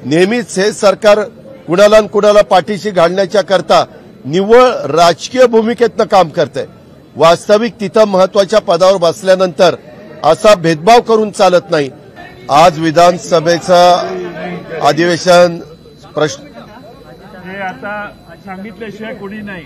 नेहमीच हे सरकार कुणाला न कुणाला पाठीशी घालण्याच्या करता निव्वळ राजकीय भूमिकेतनं काम करतंय। वास्तविक तिथं महत्वाच्या पदावर बसल्यानंतर असा भेदभाव करून चालत नाही। आज विधानसभेचं अधिवेशन प्रश्न हे आता सांगितल्याशिवाय कोणी नाही।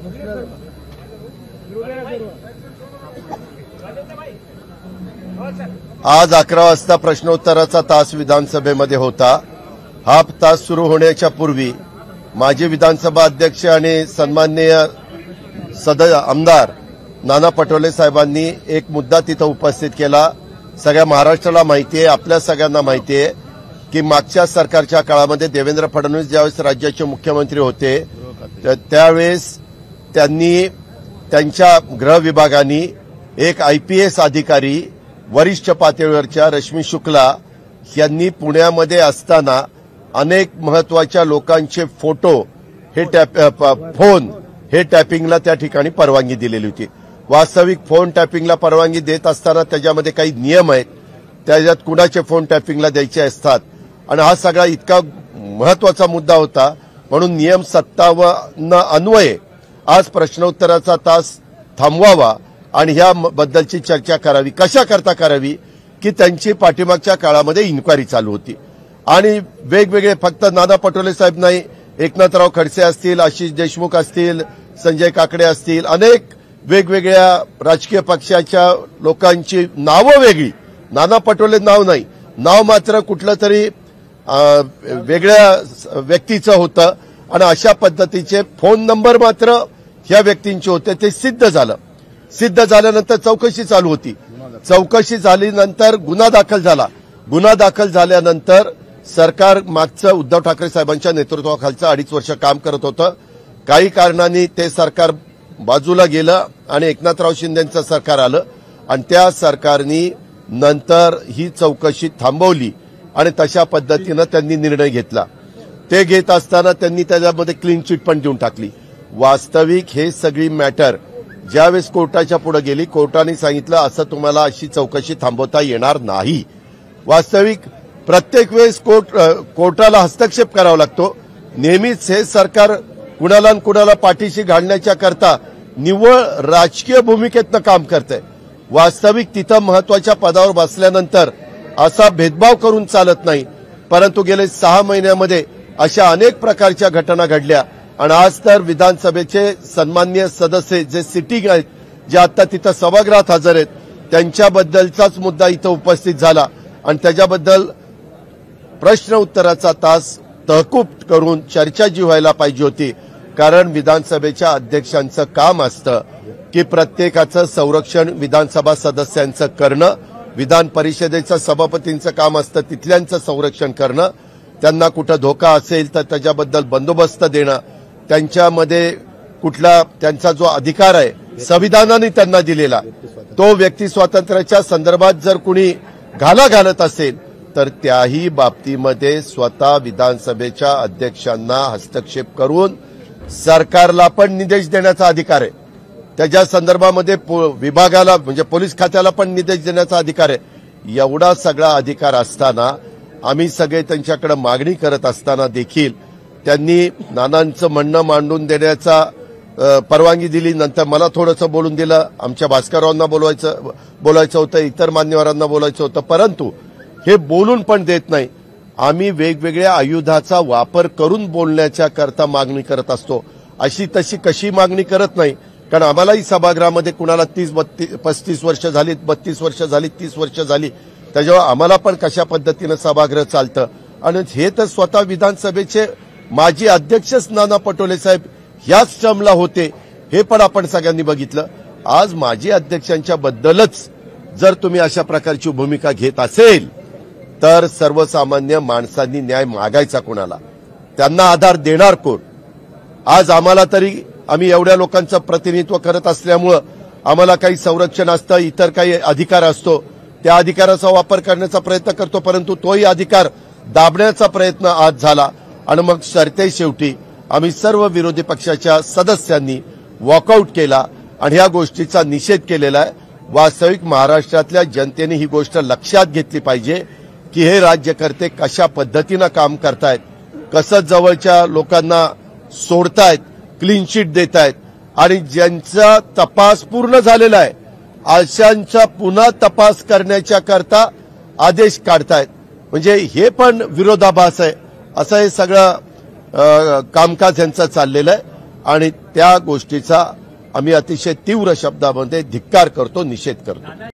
आज 11 वाजता प्रश्नोत्तराचा तास विधानसभेमध्ये होता। हा तास सुरू होण्याच्या पूर्वी माजी विधानसभा अध्यक्ष आणि सन्माननीय आमदार नाना पटोले साहेबांनी एक मुद्दा तिथं उपस्थित केला। सगळ्या महाराष्ट्राला माहिती आहे, आपल्या सगळ्यांना माहिती आहे की मागच्या सरकारच्या काळामध्ये देवेंद्र फडणवीस ज्यावेळेस राज्याचे मुख्यमंत्री होते त्यावेळेस त्यांनी त्यांच्या गृह विभागाने एक IPS अधिकारी वरिष्ठ पातळीवरच्या रश्मी शुक्ला यांनी पुण्यामध्ये असताना अनेक महत्वाच्या लोकांचे फोटो फोन हे टॅपिंगला त्या ठिकाणी परवानगी दिलेली होती। वास्तविक फोन टॅपिंगला परवानगी देत असताना त्याच्यामध्ये काही नियम आहेत, त्याच्यात कुणाचे फोन टॅपिंगला द्यायचे असतात आणि हा सगळा इतका महत्वाचा मुद्दा होता म्हणून नियम 57 अन्वये आज प्रश्नोत्तराचा तास थांबवावा आणि ह्याबद्दलची चर्चा करावी। कशा करता करावी की त्यांची पाठीमागच्या काळामध्ये इन्क्वायरी चालू होती आणि वेगवेगळे फक्त नाना पटोले साहेब नाही, एकनाथराव खडसे असतील, आशिष देशमुख असतील, संजय काकडे असतील, अनेक वेगवेगळ्या राजकीय पक्षाच्या लोकांची नावं वेगळी, नाना पटोले नाव नाही, नाव मात्र कुठलं तरी वेगळ्या व्यक्तीचं होतं आणि अशा पद्धतीचे फोन नंबर मात्र ह्या व्यक्तींचे होते। ते सिद्ध झालं। सिद्ध झाल्यानंतर चौकशी चालू होती। चौकशी झाल्यानंतर गुन्हा दाखल झाला। गुन्हा दाखल झाल्यानंतर सरकार मागचं उद्धव ठाकरे साहेबांच्या नेतृत्वाखालचं 2.5 वर्ष काम करत होतं। काही कारणांनी ते सरकार बाजूला गेलं आणि एकनाथराव शिंदेंचं सरकार आलं आणि त्या सरकारने नंतर ही चौकशी थांबवली आणि तशा पद्धतीनं त्यांनी निर्णय घेतला। ते घेत असताना त्यांनी त्याच्यामध्ये क्लीन चिट पण देऊन टाकली। वास्तविक हे सगळी मॅटर ज्यावेळेस कोर्टाच्या पुढे गेली, कोर्टाने सांगितलं असं तुम्हाला अशी चौकशी थांबवता येणार नाही। वास्तविक प्रत्येक वेळेस कोर्टाला हस्तक्षेप करावा लागतो। नेहमीच हे सरकार कुणाला न कुणाला पाठीशी घालण्याच्या करता निव्वळ राजकीय भूमिकेतनं काम करतंय। वास्तविक तिथं महत्वाच्या पदावर बसल्यानंतर असा भेदभाव करून चालत नाही। परंतु गेले 6 महिन्यामध्ये अशा अनेक प्रकारच्या घटना घडल्या आणि आज तर विधानसभेचे सन्माननीय सदस्य जे सिटिंग आहेत, जे आता तिथं सभागृहात हजर आहेत, त्यांच्याबद्दलचाच मुद्दा इथं उपस्थित झाला आणि त्याच्याबद्दल प्रश्न उत्तराचा तास तहकूब करून चर्चा जी व्हायला पाहिजे होती। कारण विधानसभेच्या अध्यक्षांचं काम असतं की प्रत्येकाचं संरक्षण विधानसभा सदस्यांचं करणं, विधान परिषदेचं सभापतींचं काम असतं तिथल्यांचं संरक्षण करणं, त्यांना कुठं धोका असेल तर त्याच्याबद्दल बंदोबस्त देणं, त्यांच्यामध्ये कुठला त्यांचा जो अधिकार आहे संविधानाने त्यांना दिलेला तो व्यक्ती स्वातंत्र्याच्या संदर्भात जर कुणी घाला घालत असेल तर त्याही बाबतीमध्ये स्वतः विधानसभेच्या अध्यक्षांना हस्तक्षेप करून सरकारला पण निर्देश देण्याचा अधिकार आहे। त्याच्या संदर्भामध्ये विभागाला म्हणजे पोलीस खात्याला पण निर्देश देण्याचा अधिकार आहे। एवढा सगळा अधिकार असताना आम्ही सगळे त्यांच्याकडे मागणी करत असताना देखील त्यांनी नानांचं म्हणणं मांडून देण्याचा परवानगी दिली। नंतर मला थोडंसं बोलून दिलं, आमच्या भास्कररावांना बोलायचं होतं, इतर मान्यवरांना बोलायचं होतं, परंतु हे बोलून पण देत नाही। आम्ही वेगवेगळ्या आयुधाचा वापर करून बोलण्याच्या करता मागणी करत असतो। अशी तशी कशी मागणी करत नाही, कारण आम्हालाही सभागृहामध्ये कुणाला 30-35 वर्ष झाली, 32 वर्ष झाली, 30 वर्ष झाली, त्याच्यावर आम्हाला पण कशा पद्धतीनं सभागृह चालतं आणि हे तर स्वतः विधानसभेचे माजी अध्यक्षच नाना पटोले साहेब ह्याच टर्मला होते, हे पण आपण सगळ्यांनी बघितलं। आज माजी अध्यक्षांच्या बद्दलच जर तुम्ही अशा प्रकारची भूमिका घेत असेल तर सर्वसामान्य माणसांनी न्याय मागायचा कोणाला, त्यांना आधार देणार कोण? आज आम्हाला तरी आम्ही एवढ्या लोकांचं प्रतिनिधित्व करत असल्यामुळं आम्हाला काही संरक्षण असतं, इतर काही अधिकार असतो, त्या अधिकाराचा वापर करण्याचा प्रयत्न करतो, परंतु तोही अधिकार दाबण्याचा प्रयत्न आज झाला आणि मग शेवटी आम्ही सर्व विरोधी पक्षाच्या सदस्यांनी वॉकआउट केला आणि ह्या गोष्टीचा निषेध केलेला आहे। वास्तविक महाराष्ट्रातल्या जनतेने ही गोष्ट लक्षात घेतली पाहिजे की हे राज्यकर्ते कशा पद्धतीनं काम करतायत, कसं जवळच्या लोकांना सोडतायत, क्लीन चिट देतायत आणि ज्यांचा तपास पूर्ण झालेला आहे अशांचा पुन्हा तपास करण्याच्या करता आदेश काढतायत. म्हणजे हे पण विरोधाभास आहे. असं हे सगळं कामकाज यांचं चाललेलं आहे आणि त्या गोष्टीचा आम्ही अतिशय तीव्र शब्दामध्ये धिक्कार करतो, निषेध करतो.